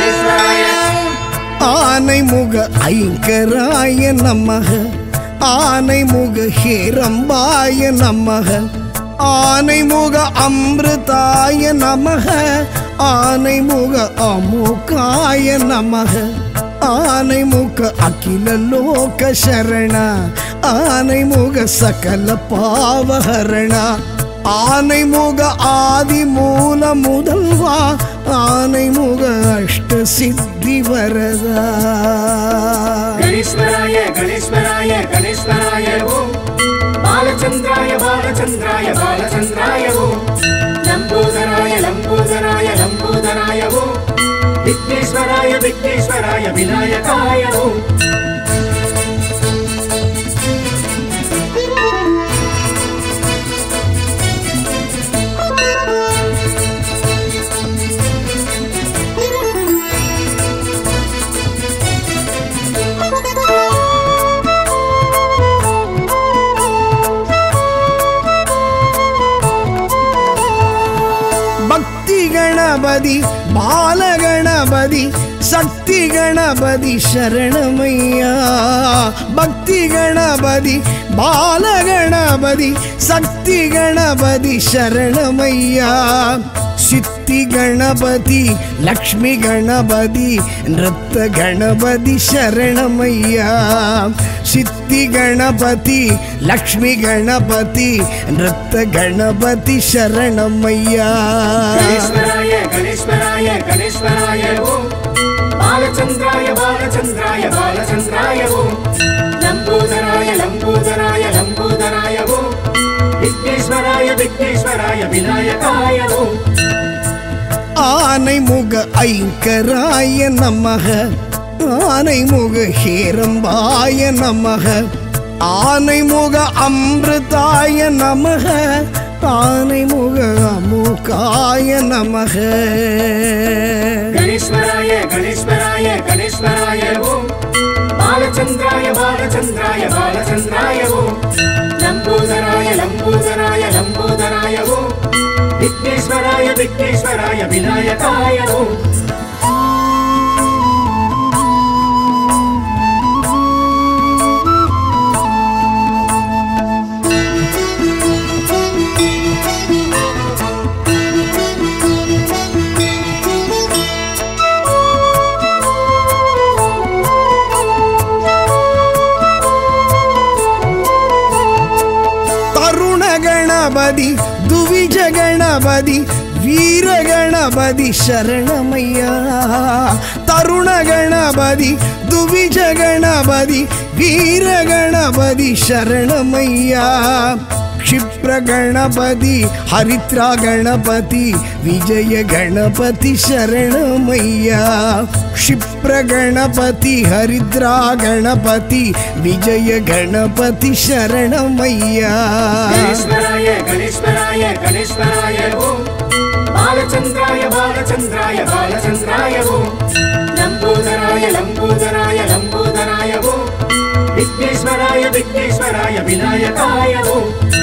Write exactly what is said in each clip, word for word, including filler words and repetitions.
ஆனைமுக ஐங்கராய நமக ஆனைமுக ஹேரம்பாய நமக ஆனைமுக அமிர்தாய நமக ஆனைமுக அமுகாய நமக ஆனைமுக அகில லோக சரண ஆனைமுக சகல பாவஹரண ஆனைமுக ஆதி மூல முதல்வா ஆனைமுக அஷ்ட சித்தி வரதா கணேஸ்வராய கணேஸ்வராய கணேஸ்வராய ஓம் பாலச்சந்திராய பாலச்சந்திராய பாலச்சந்திராய ஓம் லம்போதராய லம்போதராய லம்போதராய ஓம் விக்னேஸ்வராய விக்னேஸ்வராய விநாயகாய ஓம் गणपति बाल गणपति शक्ति गणपति शरणमैया भक्ति गणपति बाल गणपति शक्ति गणपति शरणमैया सिद्धि गणपति लक्ष्मी गणपति नृत्य गणपति शरणमैया सिद्धि गणपति लक्ष्मी गणपति नृत्य गणपति शरणमैया गणेश्वराय गणेश्वराय गणेश्वराय ओम बालचंद्राय बालचंद्राय बालचंद्राय ओम लंबोदराय लंबोदराय लंबोदराय ओम विघ्नेश्वराय विघ्नेश्वराय विनायकाय ओम आनैमुग ऐंकराय नमः आनैमुग हेरंबाय नमः आनैमुग अमृताय नमः आनैमुग अमुकाय नमः गणेश्वराय गणेश्वराय गणेश्वराय ओम बालचंद्राय बालचंद्राय बालचंद्राय ओम लंबोदराय लंबोदराय लंबोदराय ओम विघ्नेश्वराय विघ्नेश्वराय विनायकाय ओम गणपति दुविज गणपति वीर गणपति शरणमैया तरुण गणपति दुविज गणपति वीर गणपति शरणमैया क्षिप्र गणपति हरिद्रा गणपति विजय गणपति शरणमैया क्षिप्र गणपति हरिद्रा गणपति विजय गणपति शरणमैया गणेश्वराय गणेश्वराय गणेश्वराय ओम बालचंद्राय बालचंद्राय बालचंद्राय ओम लंबोदराय लंबोदराय लंबोदराय ओम विघ्नेश्वराय विघ्नेश्वराय विनायकाय ओम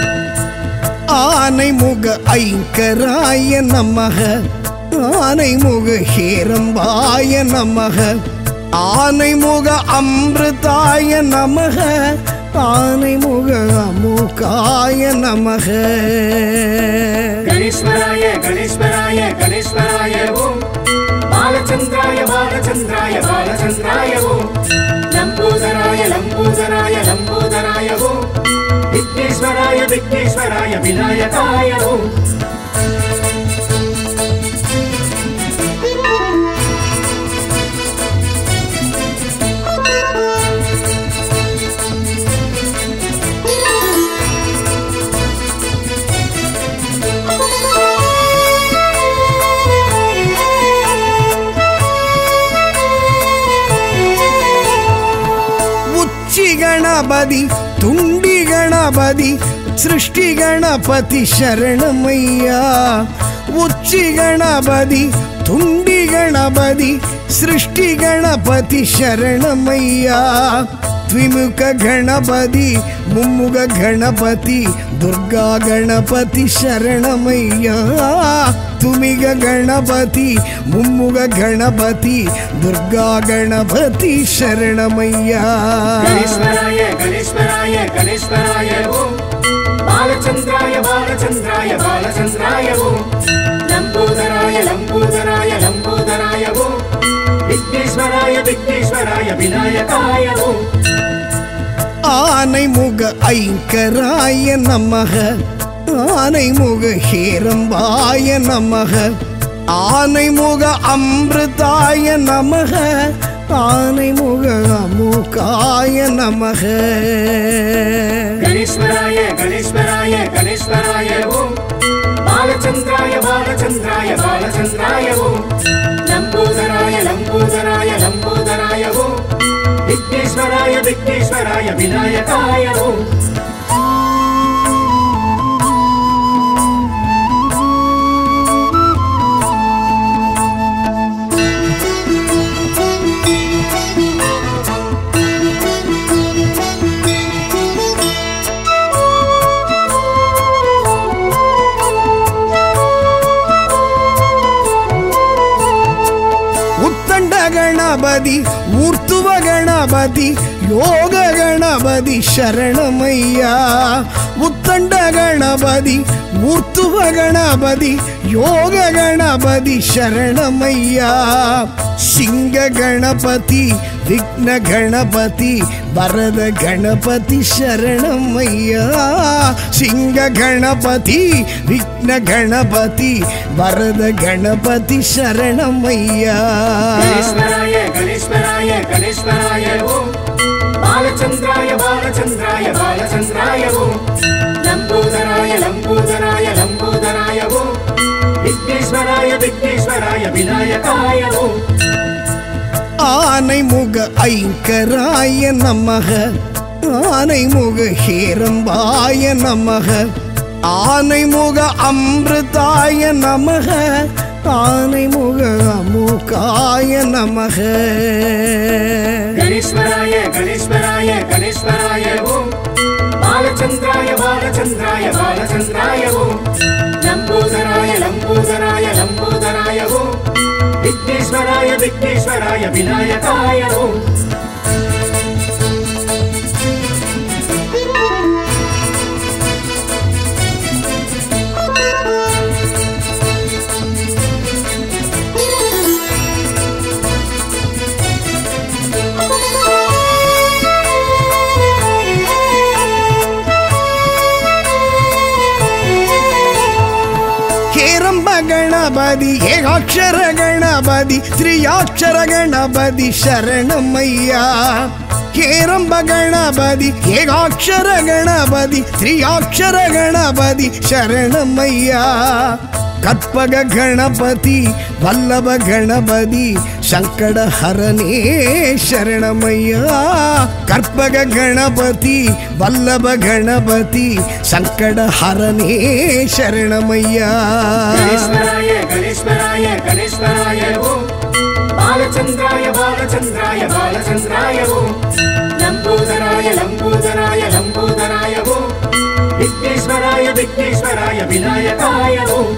आनैमुग ऐंकराय नमः आनैमुग हेरंबाय नमः आनैमुग अमृताय नमः आनैमुग अमुकाय नमः गणेश्वराय गणेश्वराय गणेश्वराय ओम बालचंद्राय बालचंद्राय बालचंद्राय ओम लंबोदराय लंबोदराय लंबोदराय ओम विघ्नेश्वराय विघ्नेश्वराय विनायकाय ओम गणपति तुंडी गणपति सृष्टि गणपति शरणमैया उच्ची गणपति तुंडी गणपति सृष्टि गणपति शरणमैया ದ್ವಿಮುಖ ಗಣಪತಿ ಮುಮ್ಮುಗ ಗಣಪತಿ ದುರ್ಗಾ ಗಣಪತಿ ಶರಣಮಯ್ಯ ತುಮಿಗ ಗಣಪತಿ ಮುಮ್ಮುಗ ಗಣಪತಿ ದುರ್ಗಾ ಗಣಪತಿ ಶರಣಮಯ್ಯ ಗಣೇಶ್ವರಾಯ ಗಣೇಶ್ವರಾಯ ಗಣೇಶ್ವರಾಯ ಓಂ ಬಾಲಚಂದ್ರಾಯ ಬಾಲಚಂದ್ರಾಯ ಬಾಲಚಂದ್ರಾಯ ಓಂ ಲಂಬೋದರಾಯ ಲಂಬೋದರಾಯ ಲಂಬೋದರಾಯ ಓಂ விக்னேஸ்வராய விக்னேஸ்வராய விநாயகாய ஓம் ஆனைமுக ஐங்கராய நமக ஆனைமுக ஹேரம்பாய நமக ஆனைமுக அமிர்தாய நமக ஆனைமுக அமுகாய நமக கணேஸ்வராய கணேஸ்வராய கணேஸ்வராய ஓம் பாலச்சந்திராய பாலச்சந்திராய பாலச்சந்திராய ஓம் லம்போதராய லம்போதராய லம்போதராய ஓம் விக்னேஸ்வராய விக்னேஸ்வராய விநாயகாய ஓம் ಗಣಪತಿ ಮೂರ್ತುವ ಗಣಪತಿ ಯೋಗ ಗಣಪತಿ ಶರಣಮಯ್ಯ ಉತ್ತಂಡ ಗಣಪತಿ ಮೂರ್ತುವ ಗಣಪತಿ ಯೋಗ ಗಣಪತಿ ಶರಣಮಯ್ಯ ಸಿಂಗ ಗಣಪತಿ ವಿಘ್ನ ಗಣಪತಿ ವರದ ಗಣಪತಿ ಶರಣಮಯ್ಯ ಸಿಂಗ ಗಣಪತಿ ವಿಘ್ನ ಗಣಪತಿ ವರದ ಗಣಪತಿ ಶರಣಮಯ್ಯ ಗಣೇಶ್ವರಾಯ ಗಣೇಶ್ವರಾಯ ಗಣೇಶ್ವರಾಯ ಓಂ ಬಾಲಚಂದ್ರಾಯ ಬಾಲಚಂದ್ರಾಯ ಬಾಲಚಂದ್ರಾಯ ಓಂ ಲಂಬೋದರಾಯ ಲಂಬೋದರಾಯ ಲಂಬೋದರಾಯ ಓಂ விக்னேஸ்வராய விக்னேஸ்வராய விநாயகாய ஓம் ஆனைமுக ஐங்கராய நமக ஆனைமுக ஹேரம்பாய நமக ஆனைமுக அமிர்தாய நமக ஆனைமுக அமுகாய நமக கணேஸ்வராய கணேஸ்வராய கணேஸ்வராய ஓம் பாலச்சந்திராய பாலச்சந்திராய பாலச்சந்திராய ஓம் லம்போதராய லம்போதராய லம்போதராய ஓம் விக்னேஸ்வராய விக்னேஸ்வராய விநாயகாய ஓம் ಗಣಪತಿ ಏಕಾಕ್ಷರ ಗಣಪತಿ ತ್ರಿಯಾಕ್ಷರ ಗಣಪತಿ ಶರಣಮಯ್ಯ ಹೇರಂಬ ಗಣಪತಿ ಏಕಾಕ್ಷರ ಗಣಪತಿ ತ್ರಿಯಾಕ್ಷರ ಗಣಪತಿ ಶರಣಮಯ್ಯ ಕற்பಗ ಗಣಪತಿ ವಲ್ಲಭ ಗಣಪತಿ ಸಂಕಟ ಹರನೇ ಶರಣಮಯ್ಯ ಕற்பಗ ಗಣಪತಿ ವಲ್ಲಭ ಗಣಪತಿ ಸಂಕಟ ಹರನೇ ಶರಣಮಯ್ಯ ಗಣೇಶ್ವರಾಯ ಗಣೇಶ್ವರಾಯ ಗಣೇಶ್ವರಾಯ ಓಂ ಬಾಲಚಂದ್ರಾಯ ಬಾಲಚಂದ್ರಾಯ ಬಾಲಚಂದ್ರಾಯ ಓಂ ಲಂಬೋದರಾಯ ಲಂಬೋದರಾಯ ಲಂಬೋದರಾಯ ಓಂ விக்னேஸ்வராய விக்னேஸ்வராய விநாயகாய ஓம்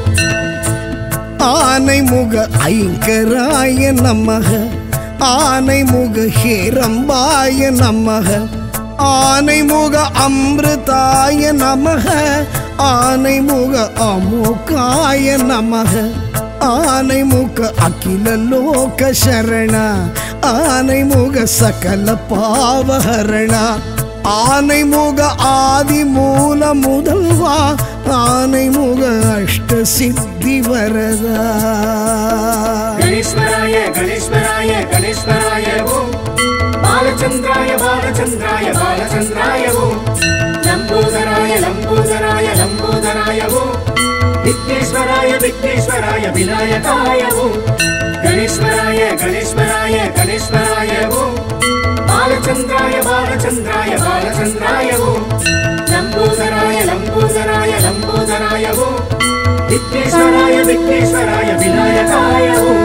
ஆனைமுக ஐங்கராய நமக ஆனைமுக ஹேரம்பாய நமக ஆனைமுக அமிர்தாய நமக ஆனைமுக அமுகாய நமக ஆனைமுக அகில லோக சரண ஆனைமுக சகல பாவஹரண ஆனைமுக ஆதி மூல முதல்வா ஆனைமுக அஷ்ட சித்தி வரதா கணேஸ்வராய கணேஸ்வராய கணேஸ்வராய ஓம் பாலச்சந்திராய பாலச்சந்திராய பாலச்சந்திராய ஓம் லம்போதராய லம்போதராய லம்போதராய ஓம் விக்னேஸ்வராய விக்னேஸ்வராய விநாயகாய ஓம் கணேஸ்வராய கணேஸ்வராய கணேஸ்வராய ஓம் பாலச்சந்திராய பாலச்சந்திராய பாலச்சந்திராய ஓம் லம்போதராய லம்போதராய லம்போதராய ஓம் விக்னேஸ்வராய விக்னேஸ்வராய விநாயகாய ஓம்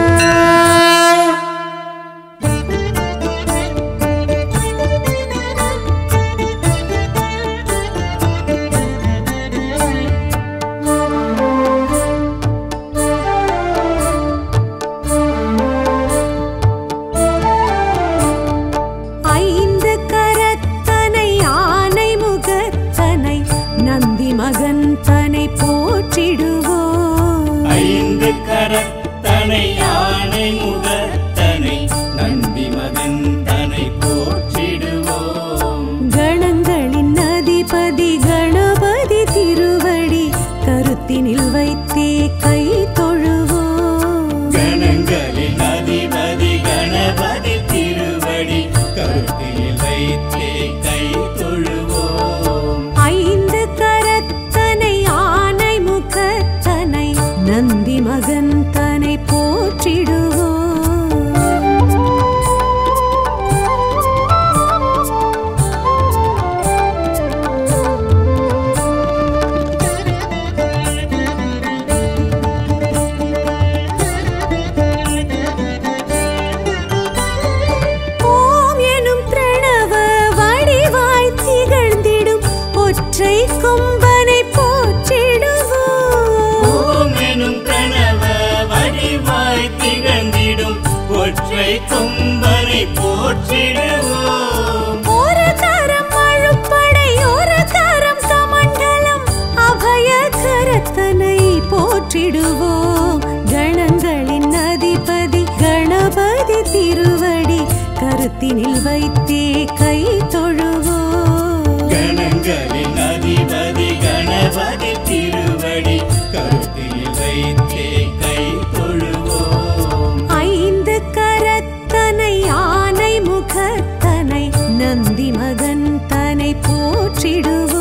கருத்தினில் வைத்தே கை தொழுவோம். கணங்களின் அதிபதி கணபதி திருவடி கருத்தினில் வைத்தே கை தொழுவோம். ஐந்து கரத்தனை ஆனை முகத்தனை நந்தி மகன் தனை போற்றிடுவோம்.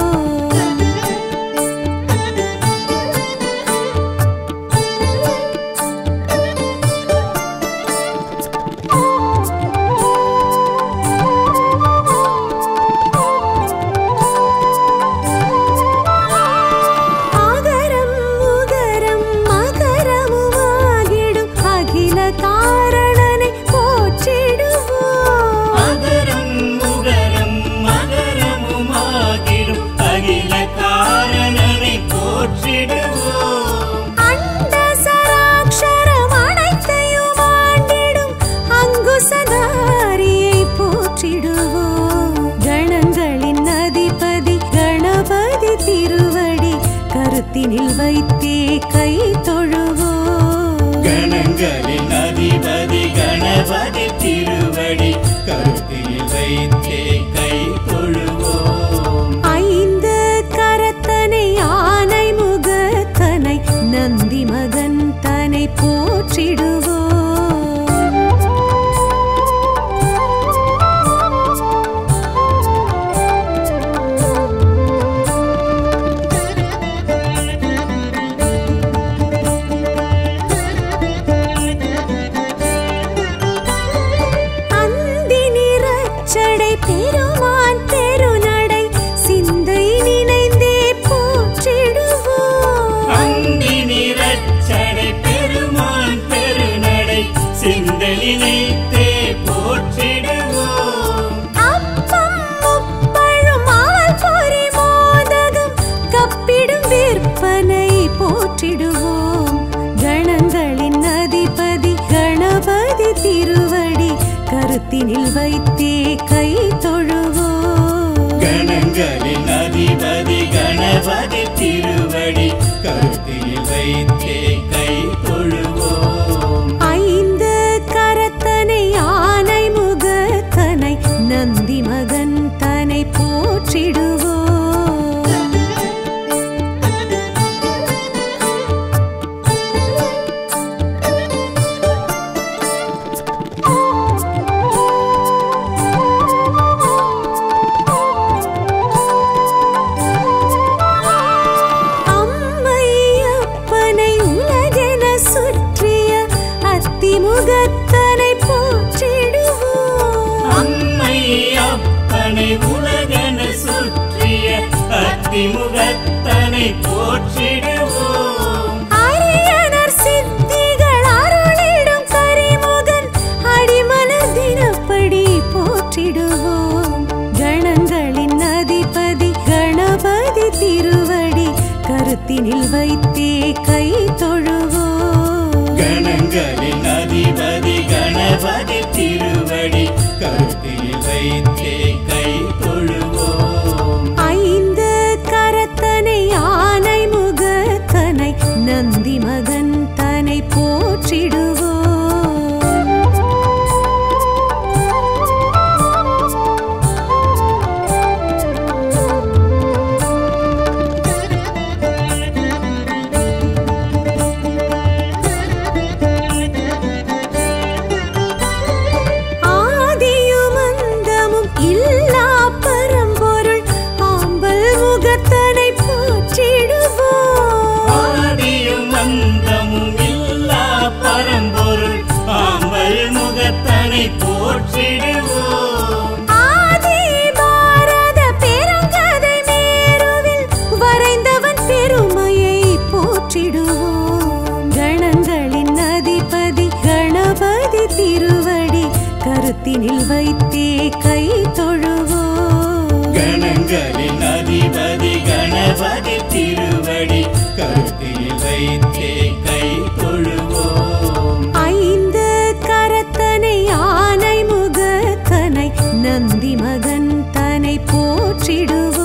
கருத்தினில் வைத்தே கை தொழுவோம். கணங்களின் அதிபதி கணபதி திருவடி கருத்தினில் வைத்தே கை தொழுவோம். ஐந்து கரத்தனை ஆனை முகத்தனை நந்தி மகன் தனை போற்றிடுவோம். கணங்களின் அதிபதி கணபதி திருவடி கருத்தினில் வைத்தே கை தொழுவோம். கணங்களின் அதிபதி கணபதி திருவடி கருத்தினில் வைத்தே கை தொழுவோம். ஐந்து கரத்தனை ஆனை முகத்தனை நந்தி மகன் தனை போற்றிடுவோம். முகத்தனை போற்றிடுவோம். அம்மை அப்பனை உலகென சுற்றிய அத்திமுகத்தனை போற்றிடுவோம். அரியனர் சித்திகள் அருளிடும் கரிமுகன் அடிமலர் தினப்படி போற்றிடுவோம். கணங்களின் அதிபதி கணபதி திருவடி கருத்தினில் வைத்தே கை தொழுவோம். கணங்களின் அதிபதி கணபதி திருவடி கருத்தினில் வைத்தே கை தொழுவோம். ஐந்து கரத்தனை ஆனை முகத்தனை நந்தி மகன் தனை போற்றிடுவோம். கருத்தினில் வைத்தே கை தொழுவோம். கணங்களின் அதிபதி கணபதி திருவடி கருத்தினில் வைத்தே கை தொழுவோம். ஐந்து கரத்தனை ஆனை முகத்தனை நந்தி மகன் தனை போற்றிடுவோம்.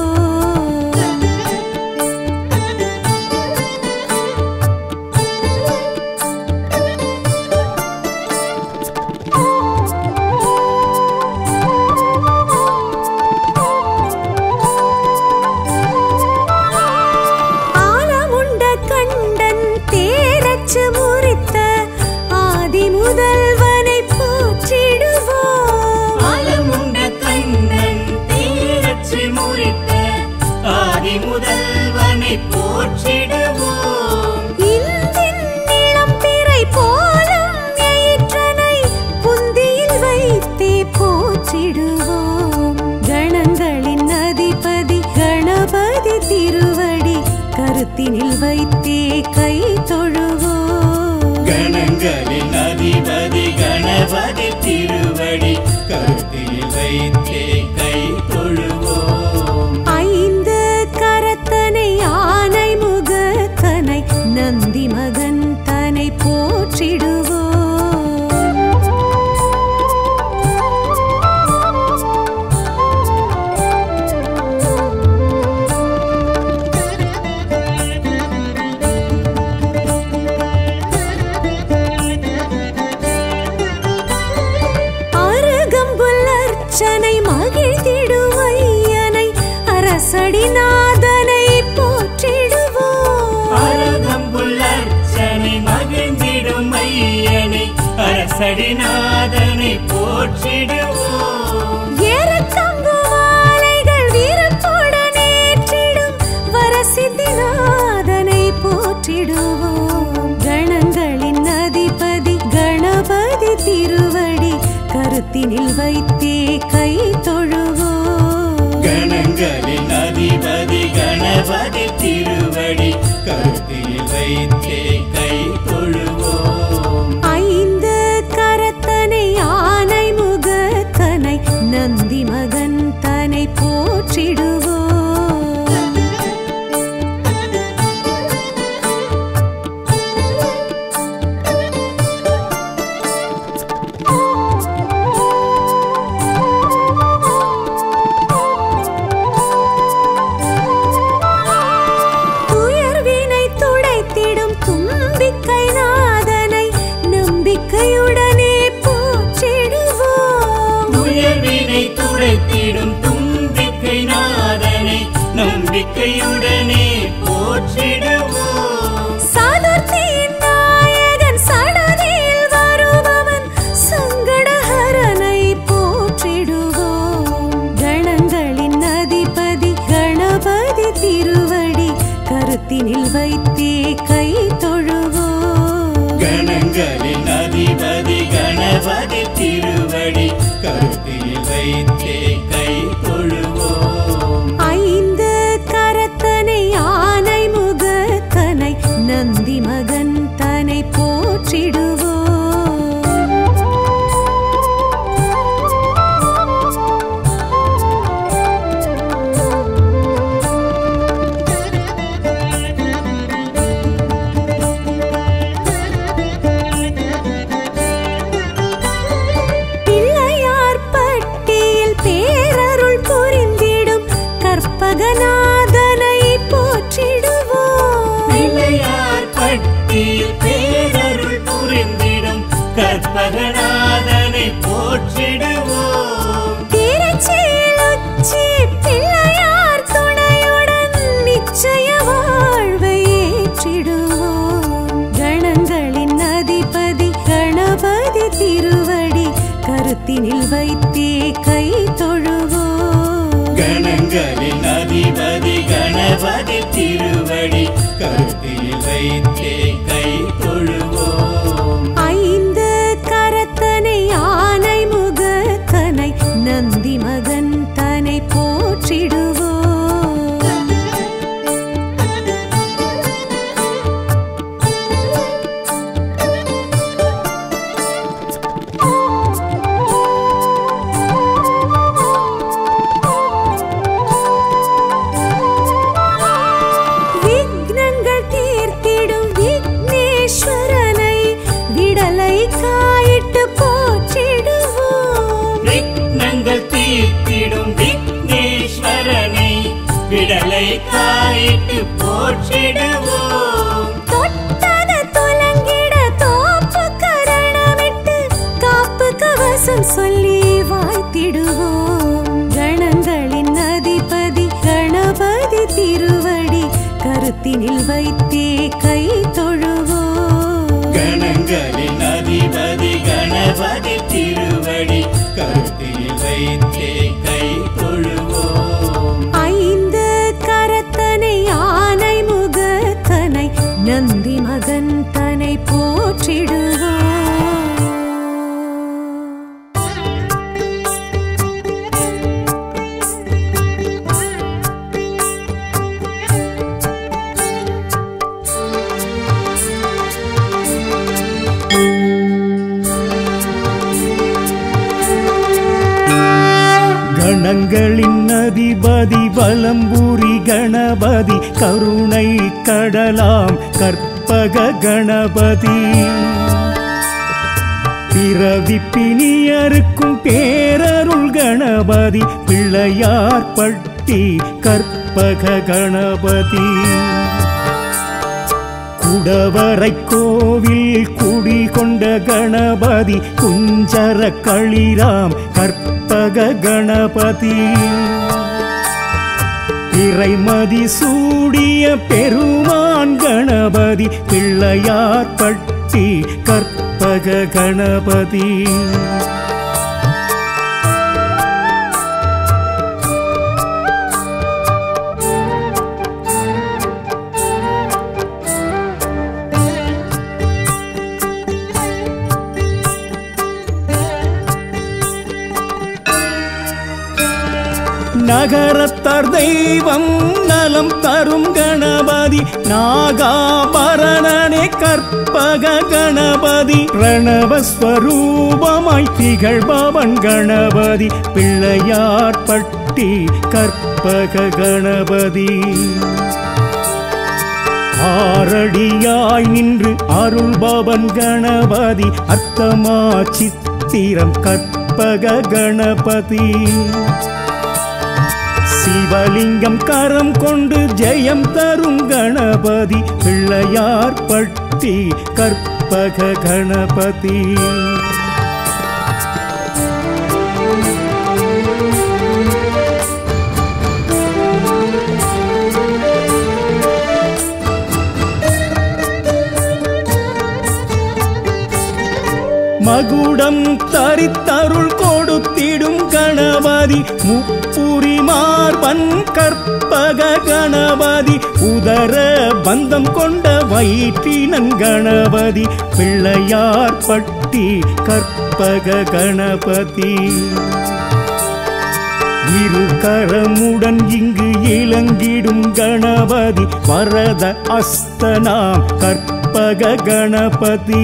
போற்றிடுவோம். இந்தின் இளம்பிறை போலும் எயிற்றனை புந்தியில் வைத்தே போற்றிடுவோம். கணங்களின் அதிபதி கணபதி திருவடி கருத்தினில் வைத்தே கை தொழுவோம். கணங்களின் அதிபதி கணபதி திருவடி கருத்தில் வைத்தே கை தொழுவோம். ஐந்து கரத்தனை ஆனை முகத்தனை நந்தி மகன் தனை போற்றிடுவோம். அருகம்புல்லர்ச்சனை மகிழ்ந்திடுவையனை அரசடிநாதனை போற்றிடுவோம். அருகம்புல்லர்ச்சனை மகிழ்ந்திடும் ஐயனை அரசடிநாதனை போற்றிடுவோம். ஏறத்தங்கு மாலைகள் வீரத்துடன் ஏற்றிடும் வரசித்திநாதனை போற்றிடுவோம். கணங்களின் அதிபதி கணபதி திருவடி கருத்தினில் வைத்தே கை தொழுவோம். கணங்களின் அதிபதி கணபதி திருவடி கருத்தில் வைத்தே கை தொழுவோம். ஐந்து கரத்தனை ஆனை முகத்தனை நந்தி மகன் தனை போற்றிடுவோம். துயர்வினை துடைத்திடும் தும்பிக்கை நாதனை நம்பிக்கையுடனே போற்றிடுவோம். துயர்வினை துடைத்திடும் தும்பிக்கை நாதனை நம்பிக்கையுடனே போற்றிடுவோம். சதுர்த்தியின் நாயகன் சடதியில் வருபவன் சங்கடஹரனை போற்றிடுவோம். கணங்களின் அதிபதி கணபதி திருவடி கருத்தினில் வைத்தே கை தொழுவோம். கணங்களின் அதிபதி கணபதி திருவடி கருத்தில் வைத்தே கை தொழுவோம். ஐந்து கரத்தனை ஆனை முகத்தனை நந்தி மகன் தனை போற்றிடுவோம். பிள்ளையார் பட்டியில் பேரருள் புரிந்திடும் கற்பகநாதனை போற்றிடுவோம். பிள்ளையார் பட்டியில் பேரருள் புரிந்திடும் கற்பகநாதனை போற்றிடுவோம். திருச்சியில் உச்சி பிள்ளையார் துணையுடன் நிச்சய வாழ்வை ஏற்றிடுவோம். கணங்களின் அதிபதி கணபதி திருவடி கருத்தினில் வைத்தே கை தொழுவோம். கணங்களின் அதிபதி கணபதி திருவடி கருத்தில் வைத்தே கை தொழுவோம். ஐந்து கரத்தனை ஆனை முகத்தனை நந்தி மகன் தனை போற்றிடுவோம். விக்னங்கள் தீர்த்திடும் விக்னேஸ்வரனை விடலை காயிட்டு போற்றிடுவோம். விக்னங்கள் தீர்த்திடும் விக்னேஸ்வரனை விடலை காயிட்டு போற்றிடுவோம். தொட்டது துலங்கிட தோப்பு கரணமிட்டு காப்பு கவசம் சொல்லி வாழ்த்திடுவோம். கணங்களின் அதிபதி கணபதி திருவடி கருத்தினில் வைத்தே கை தொழுவோம். கணங்களின் அதிபதி கணபதி திருவடி கருத்தில் வைத்தே கை தொழுவோம். ஐந்து கரத்தனை ஆனை அதிபதி வலம்புரி கணபதி கருணை கடலாம் கற்பக கணபதி பிறவி பிணியருக்கும் பேரருள் கணபதி பிள்ளையார் பட்டி கற்பக கணபதி குடவரை கோவில் குடிகொண்ட கணபதி குஞ்சர களிராம் கற்பக கணபதி இறைமதி சூடிய பெருமான் கணபதி பிள்ளையார் பட்டி கற்பக கணபதி நகரத்தார் தெய்வம் நலம் தரும் கணபதி நாகாபரணனே கற்பக கணபதி பிரணவஸ்வரூபமாய் திகழ்பவன் கணபதி பிள்ளையார் பட்டி கற்பக கணபதி ஆரடியாய் நின்று அருள்பவன் கணபதி அர்த்தமா சித்திரம் கற்பக கணபதி சிவலிங்கம் கரம் கொண்டு ஜெயம் தரும் கணபதி பிள்ளையார் பட்டி கற்பக கணபதி மகுடம் தரித்தருள் கொடுத்திடும் கணபதி முப்புரி மார்பன் கற்பக கணபதி உதர பந்தம் கொண்ட வயிற்றினன் கணபதி பிள்ளையார் பட்டி கற்பக கணபதி இரு கரமுடன் இங்கு இளங்கிடும் கணபதி வரத அஸ்தனாம் கற்பக கணபதி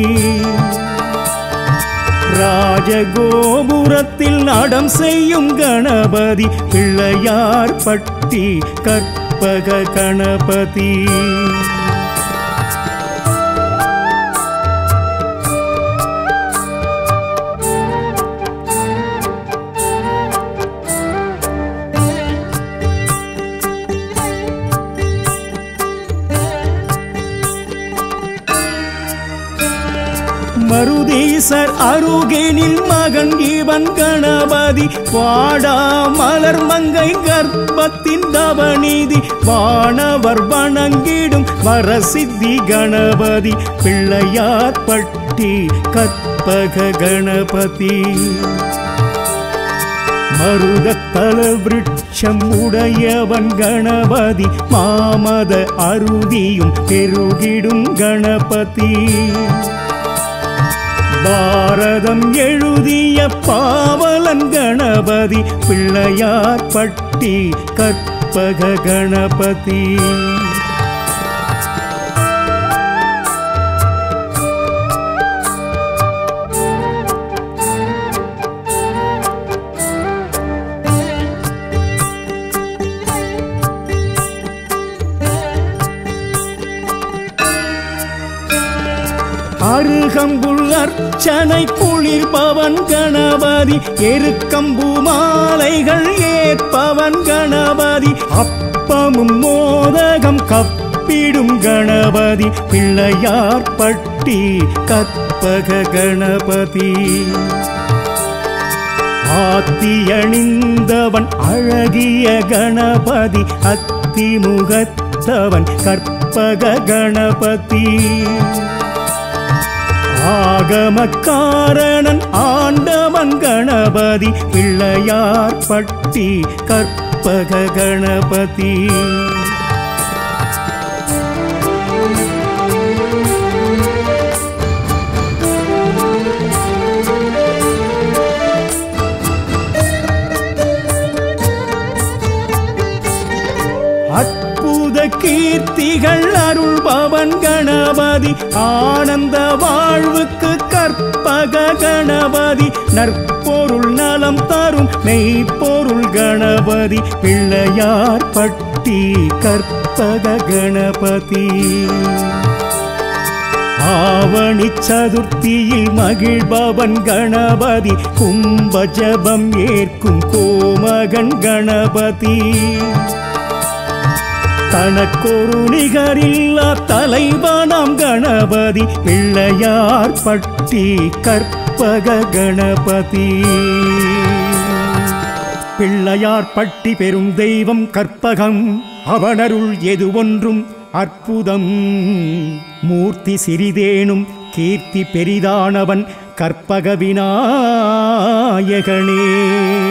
ராஜகோபுரத்தில் நடம் செய்யும் கணபதி பிள்ளையார் பட்டி கற்பக கணபதி மருதீசர் அருகேனில் மகன் இவன் கணபதி வாடா மலர் மங்கை கர்ப்பத்தின் தவநீதி வானவர் வணங்கிடும் வரசித்தி கணபதி பிள்ளையார் பட்டி கற்பக கணபதி மருதத்தல விருட்சம் உடையவன் கணபதி மாமத அருவியும் பெருகிடும் கணபதி பாரதம் எழுதிய பாவலன் கணபதி பிள்ளையார் பட்டி கற்பக கணபதி அருகம்புல் அர்ச்சனை குளிர்பவன் கணபதி எருக்கம்பு மாலைகள் ஏற்பவன் கணபதி அப்பமும் மோதகம் கப்பிடும் கணபதி பிள்ளையார் பட்டி கற்பக கணபதி ஆத்தி அணிந்தவன் அழகிய கணபதி அத்திமுகத்தவன் கற்பக கணபதி ஆகமக்காரணன் ஆண்டவன் கணபதி பிள்ளையார் பட்டி கற்பக கணபதி அற்புத கீர்த்திகள் அருள்பவன் கணபதி ஆனந்த வாழ்வுக்கு கற்பக கணபதி நற்பொருள் நலம் தரும் மெய்ப்பொருள் கணபதி பிள்ளையார் பட்டி கற்பக கணபதி ஆவணி சதுர்த்தியில் மகிழ்பவன் கணபதி கும்ப ஜபம் ஏற்கும் கோமகன் கணபதி தனக்கொரு நிகரில்லா தலைவனாம் கணபதி பிள்ளையார் பட்டி கற்பக கணபதி பிள்ளையார் பட்டி பெரும் தெய்வம் கற்பகம் அவனருள் எது ஒன்றும் அற்புதம் மூர்த்தி சிறிதேனும் கீர்த்தி பெரிதானவன் கற்பக விநாயகனே